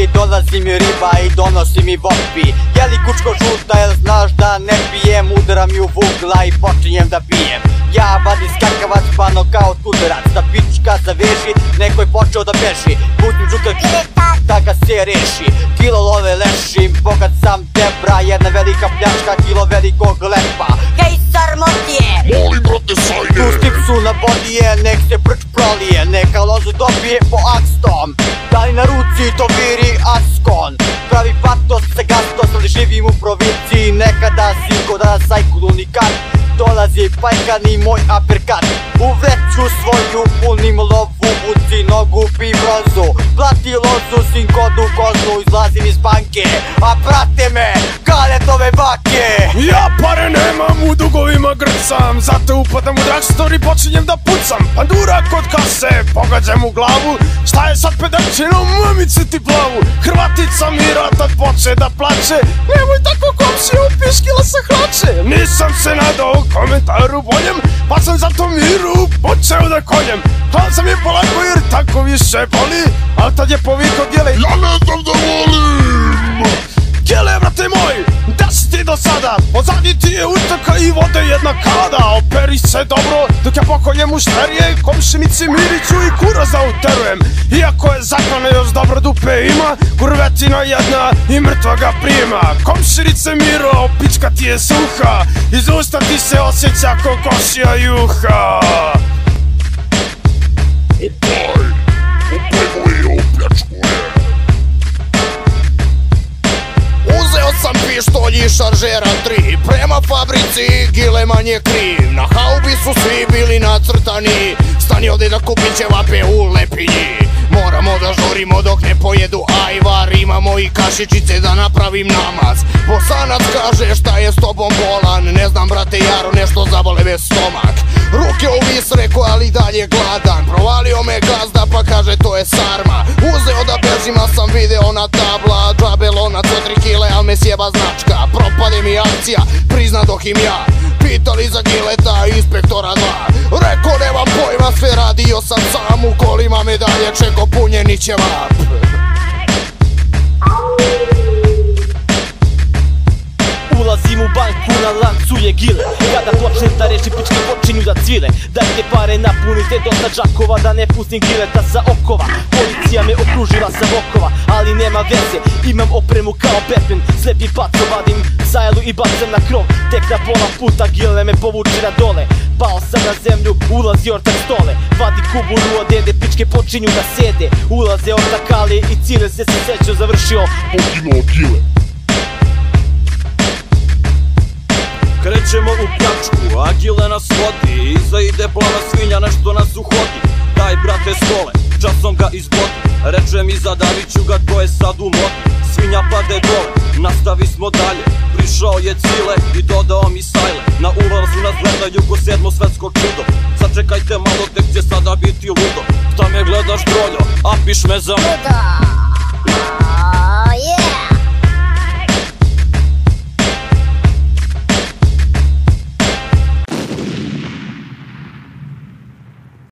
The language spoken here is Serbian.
i dolazi mi riba i donosi mi vopi. Jeli kučko žuta, jel znaš da ne pijem? Udaram ju vugla i počinjem da pijem. Ja vadim skakavac, pa nokaut udarac. Da pička zaveži, neko je počeo da beži. Pustim žuta da ga se reši. Kilo love lešim, bogat sam debra. Jedna velika pljačka, kilo velikog lepa. Hej sarmotije, molim brate sajne, pustim psu na bodije, nek se prč prolije. Neka lozu dobije po akstom. Da li na ruci to viri askon. Pravi patos se gastos, ali živim u provinciji. Nekada sinko da na sajkulu nikad. Dolazi pajkani moj aperkat. U vreću svoju punim lovu, vuci nogu pi brozu. Plati lozu, sinkodu koznu, izlazim iz banke. A prate me, kaletove bake. Ja pare nemam, u dugovima grcam, zato upadam u drugstore i počinjem da pucam. Pandura kod kase, pogađam u glavu. Šta je sad pedačinom, mamice ti plavu. Hrvatica mira tad poče da plače. Nemoj tako komšija, upiškila sa hlače. Nisam se nadao komentaru boljem, pa sam zato miru počeo da koljem. Hlan sam je polako jer tako više boli, al tad je povikao Gile, ja ne znam da volim. Gile brate moj, da si ti do sada? Pozadnji ti je utrka i vode jedna kada. Operi se dobro dok ja pokoljem mušterije. Komšinici miriću i kuraza uterujem. Iako je zaklane još dobro dupe ima, kurvetina jedna i mrtva ga prima. Komšinice miro, pička ti je suha, iz usta ti se osjeća kokošija juha. Opaj moji opljačkuje. Uzeo sam pištolj i šaržera 3, prema fabrici Gileman je kriv. Na haubi su svi bili nacrtani, stani ovdje da kupim ćevape u Lepinji. Moramo da žurimo dok ne pojedu ajvar, imamo i kašičice da napravim namaz. Bosanac kaže šta je s tobom bolan, ne znam brate Jaro, nešto zabole me stomak. Ruke u vis reko, ali dalje gladan, provalio me gazda pa kaže to je sarma. Uzeo da bežim, a sam video na tabla, džabelona 4 kile, al me sjeba značka. Propade mi akcija, priznadoh im ja, pitali za Gileta, inspektora 2. Reko nemam pojma, sve radio sam sam, u kolima medalje čeko punjeni ćevap. Ulazim u banku, na lancu je Gile. Kada počnem da reši, pičke počinju da cvile. Dajte pare, napunite dosta džakova, da ne pustim Gileta sa okova. Policija me okružila sa bokova, ali nema veze, imam opremu kao Batman. Slepi paco, vadim sajlu i bacam na krov. Tek na pola puta Gile me povuče na dole. Pao sam na zemlju, ulazi ortak stole. Vadi kuburu od dede, pičke počinju da sede. Ulaze ortak Ali i Cile se srećo završio. Poginuo Gile. Krećemo u pljačku, a Gile nas vodi. Iza ide plava svinja, nešto nas uhodi. Daj brate stole, časom ga izbodi. Reče mi zadaviću ga, to je sad u modi. Svinja pade dole, nastavi smo dalje. Prišao je Cile i dodao mi sajle. Na ulazu nas gleda Jugo 7. svetsko čudo. Sačekajte malo, tek će sada biti ludo. Šta me gledaš droljo, a piš me za...